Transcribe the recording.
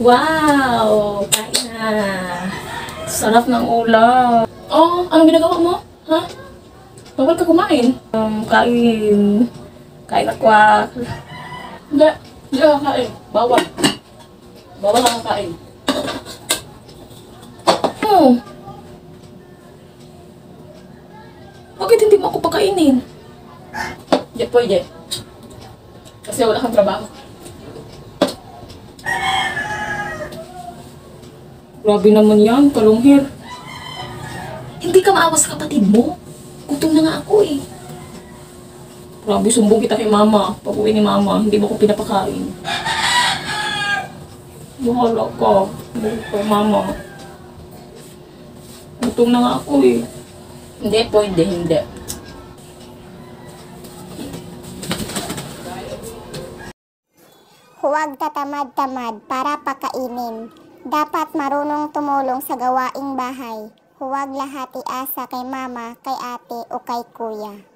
Wow! Kain na. Sarap ng ulam. Oh, anong ginagawa mo? Ha? Bawal ka kumain. Kain. Kain ako. Hindi. Hindi ka kakain. Bawal. Bawal ka kakain. Oh. Bakit hindi mo ako pakainin? Hindi pwede. Kasi wala kang trabaho. Grabe naman yan, kalunghir. Hindi ka maawa sa kapatid mo? Gutom na nga ako eh. Grabe, sumbong kita kay mama. Pag uwi ni mama, hindi mo ko pinapakain. Bahala ka. Sumbong kay mama. Gutom na nga ako eh. Hindi, pwede, hindi. Huwag tatamad-tamad para pakainin. Dapat marunong tumulong sa gawaing bahay. Huwag lahat iasa kay mama, kay ate o kay kuya.